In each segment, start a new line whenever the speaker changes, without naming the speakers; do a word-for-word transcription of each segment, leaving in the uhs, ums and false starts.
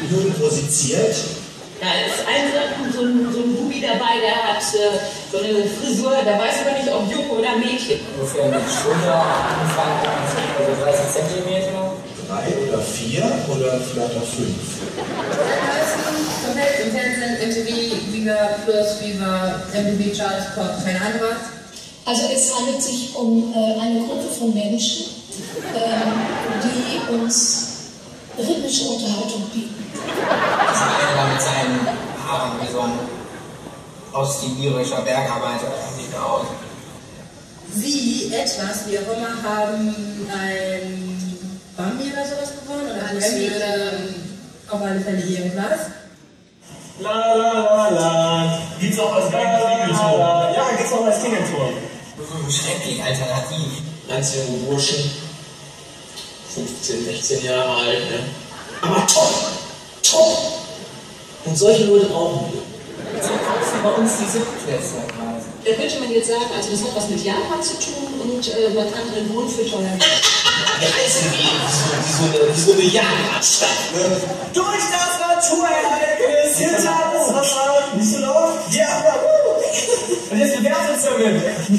nun musiziert?
Da ist ein, so, ein, so ein Bubi dabei, der hat äh, so eine Frisur, da weiß man nicht, ob Junge oder Mädchen.
Ungefähr mit Schulter angefangen, also dreißig Zentimeter.
Drei oder vier oder vielleicht auch fünf?
Komplett im Fernsehen, M T V, Viva Plus, Viva, M T V Charts, Pop, keine Ahnung was.
Also es handelt sich um äh, eine Gruppe von Menschen, äh, die uns rhythmische Unterhaltung bieten.
Das ist einer da mit seinen Haaren wie so ein ostibirischer Bergarbeiter sieht aus.
Sie, etwas, wie auch immer, haben ein Bambi oder sowas gewonnen oder ein Grammy oder auf alle Fälle irgendwas.
La la la la. Gibt's auch als Klingelton? Ja, gibt's auch als Klingelton.
Schrecklich alternativ.
Ganz junge Burschen, fünfzehn, sechzehn Jahre alt, ne? Aber top! Top! Und solche Leute brauchen wir.
Sie kaufen bei uns diese Plätze quasi.
Da könnte man jetzt sagen, also das hat was mit Japan zu tun und äh, man kann den Wohnfütter lernen.
Wir heißen wie, wie, so eine, wie so eine Jagdstadt, ne?
Durch das Naturereignis hinter uns Wasser. Nicht so laut? Ja! Und jetzt bewertet es damit.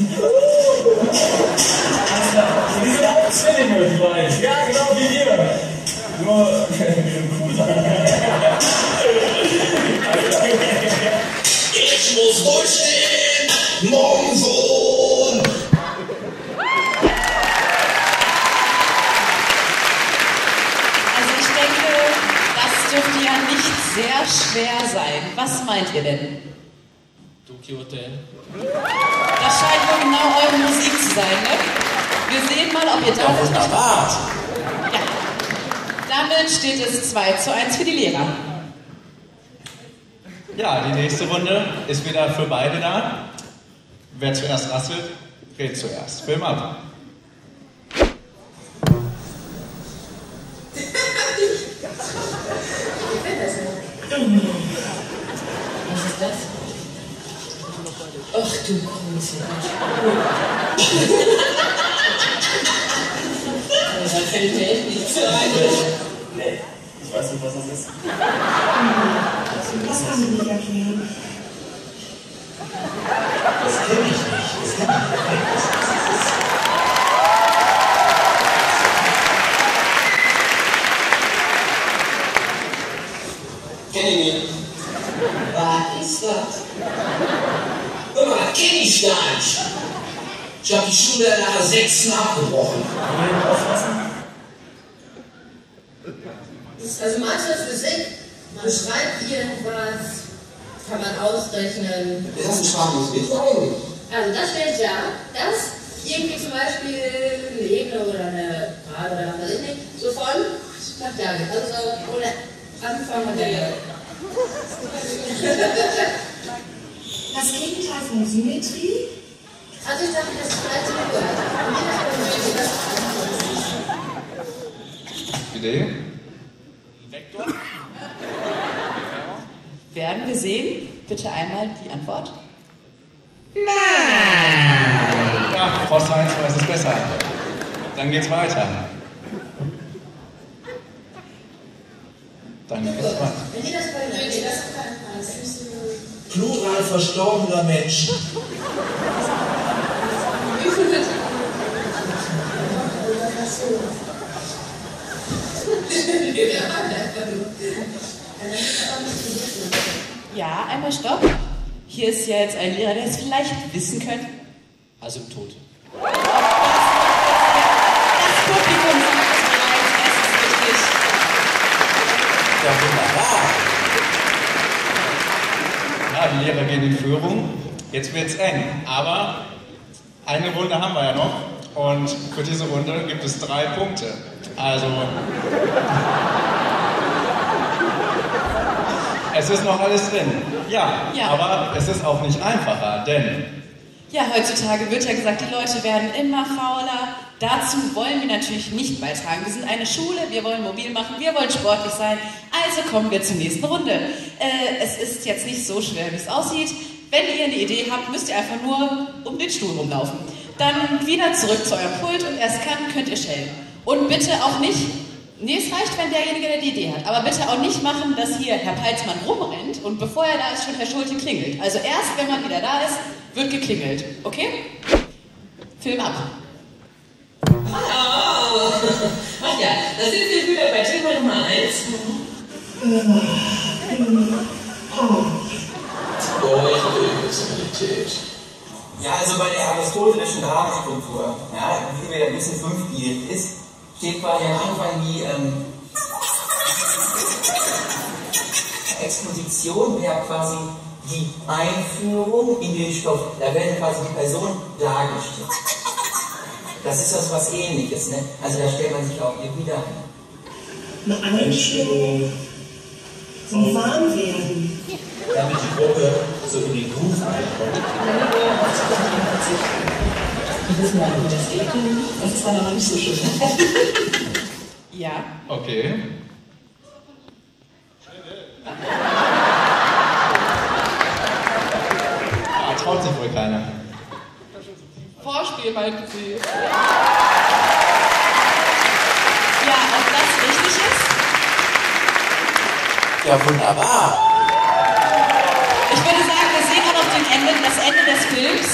Alles klar. Die sind auch Zwillinge, die beiden. Ja, genau wie wir. Nur, wir sind cool.
Ich muss durchstehen, Monsohn!
Also ich denke, das dürfte ja nicht sehr schwer sein. Was meint ihr denn?
Tokyo Hotel.
Das scheint wohl genau eure Musik zu sein, ne? Wir sehen mal, ob ihr da
Ja, wunderbar!
Ja. Damit steht es zwei zu eins für die Lehrer.
Ja, die nächste Runde ist wieder für beide da. Wer zuerst rasselt, redet zuerst. Film ab.
Was ist das? Ach du große Da fällt mir echt nichts ein.
Nee, ich weiß nicht, was das ist.
Das kann ich nicht erklären.
Das kenne ich nicht. Das kenn ich nicht.
Kenn ich nicht.
Was ist das? Hör mal, das kenn ich gar nicht. Ich habe die Schule nach der sechsten abgebrochen.
Also manches Physik, man schreibt irgendwas, kann man ausrechnen.
Ist das ein sprachliches Bild eigentlich?
Also das steht ja, dass irgendwie zum Beispiel eine Ebene oder eine Gerade oder was weiß ich nicht, so von nach da geht. Also so ohne Anfang der
Das Gegenteil von Symmetrie?
Also ich dachte, das ist vielleicht so gehört.
Idee?
Vektor?
Werden wir sehen? Bitte einmal die Antwort.
Ja, Frau Sainz weiß es besser. Dann geht's weiter. Dann geht's weiter.
Wenn ihr das bei mir geht, das ist kein Preis.
Plural verstorbener Menschen.
Ja, einmal Stopp. Hier ist ja jetzt ein Lehrer, der es vielleicht wissen könnte.
Asymptote.
Das Publikum sagt es bereits, das ist richtig.
Ja, wunderbar.
Ja, die Lehrer gehen in Führung. Jetzt wird's eng. Aber eine Runde haben wir ja noch. Und für diese Runde gibt es drei Punkte. Also... Es ist noch alles drin. Ja,
Ja.
aber es ist auch nicht einfacher, denn...
Ja, heutzutage wird ja gesagt, die Leute werden immer fauler. Dazu wollen wir natürlich nicht beitragen. Wir sind eine Schule, wir wollen mobil machen, wir wollen sportlich sein. Also kommen wir zur nächsten Runde. Äh, es ist jetzt nicht so schwer, wie es aussieht. Wenn ihr eine Idee habt, müsst ihr einfach nur um den Stuhl rumlaufen. Dann wieder zurück zu eurem Pult und erst kann, könnt ihr schellen. Und bitte auch nicht Nee, es reicht, wenn derjenige, der die Idee hat. Aber bitte auch nicht machen, dass hier Herr Peitsmann rumrennt und bevor er da ist, schon Herr Schulte klingelt. Also erst, wenn man wieder da ist, wird geklingelt. Okay? Film ab.
Oh. Ach ja, da sind wir wieder bei Thema Nummer eins.
Sexualität.
Ja, also bei der aristotelischen Dramenstruktur, ja, wie wir ja wissen, fünfgliedrig ist, steht quasi am Anfang die ähm, Exposition, wäre quasi die Einführung in den Stoff. Da werden quasi die Personen dargestellt. Das ist das was Ähnliches, ne? Also da stellt man sich auch wieder ein.
Eine Einstellung zum Warmwerden.
Damit die Gruppe so in den Groove reinkommt.
Wir wissen ja, wie das geht. Das ist dann aber nicht so schön.
Ja.
Okay. Ah, traut sich wohl keiner.
Vorspiel meinten Sie. Ja, ob das richtig ist?
Ja, wunderbar.
Ich würde sagen, wir sehen auch noch den Ende, das Ende des Films.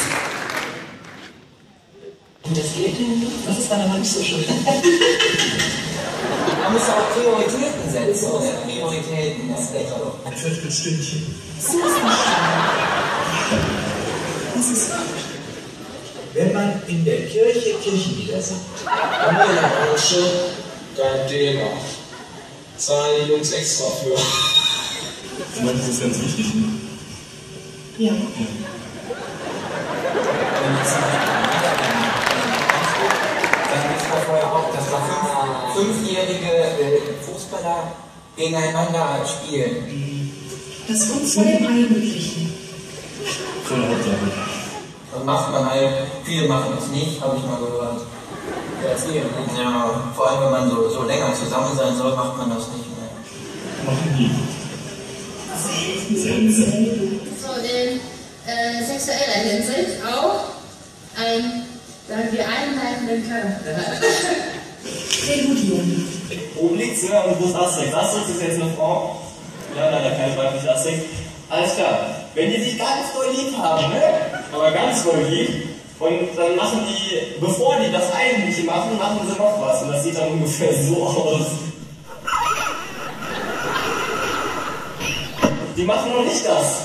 Wie das geht, das ist dann aber nicht so schön.
Man muss auch Prioritäten setzen. Oder? Prioritäten, das ist echt auch.
Ein Viertelstündchen.
Das ist
Wenn man in der Kirche Kirchenlieder singt, in der Branche, kein Thema. Zahlen die Jungs extra für.
Ich meine, das ist ganz wichtig, ne?
Ja.
Dann ist da vorher auch, dass da fünf, fünfjährige äh, Fußballer gegeneinander spielen.
Das kommt vor dem Eigentlichen.
Voll Hauptsache.
Das macht man halt, viele machen das nicht, habe ich mal gehört. Ja, vor allem wenn man so, so länger zusammen sein soll, macht man das nicht mehr.
Machen die.
Selten, selten.
So, in äh, sexueller Hinsicht auch ein, sagen wir, einleitenden Charakter.
Sehr gut, Jungen.
Oben liegt's, ne? Und wo ist Asterix? Asterix ist jetzt eine Frau. Ja, leider kein weiblicher Asterix. Alles klar. Wenn die sich ganz doll lieb haben, ne? Aber ganz doll lieb. Und dann machen die, bevor die das Eigentliche machen, machen sie noch was. Und das sieht dann ungefähr so aus. Die machen noch nicht das.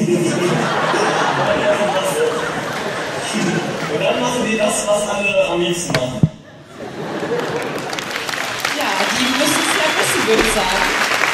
Und dann machen die das, was alle am liebsten machen.
Ja, die müssen es ja wissen, würde ich sagen.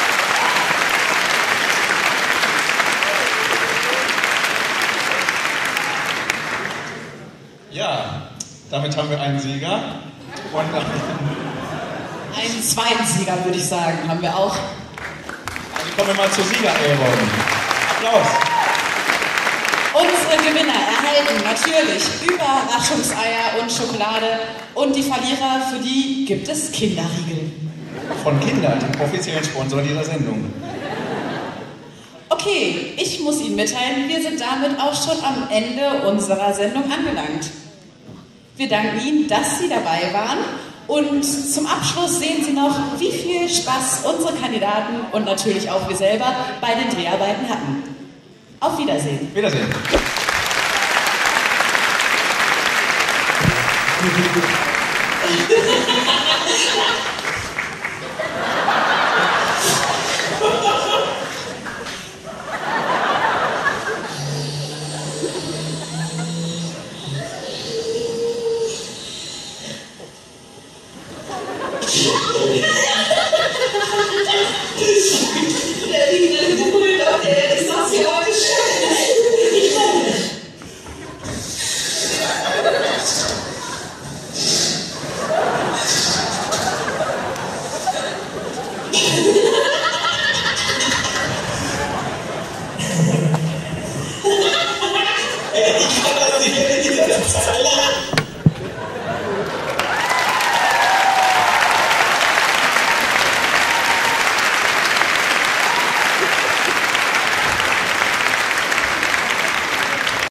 Ja, damit haben wir einen Sieger. Und
Einen zweiten Sieger, würde ich sagen, haben wir auch.
also kommen wir mal zur Siegerehrung. Applaus.
Unsere Gewinner erhalten natürlich Überraschungseier und Schokolade. Und die Verlierer, für die gibt es Kinderriegel.
Von Kindern, dem offiziellen Sponsor dieser Sendung.
Okay, ich muss Ihnen mitteilen, wir sind damit auch schon am Ende unserer Sendung angelangt. Wir danken Ihnen, dass Sie dabei waren. Und zum Abschluss sehen Sie noch, wie viel Spaß unsere Kandidaten und natürlich auch wir selber bei den Dreharbeiten hatten. Auf Wiedersehen.
Wiedersehen.
Oh,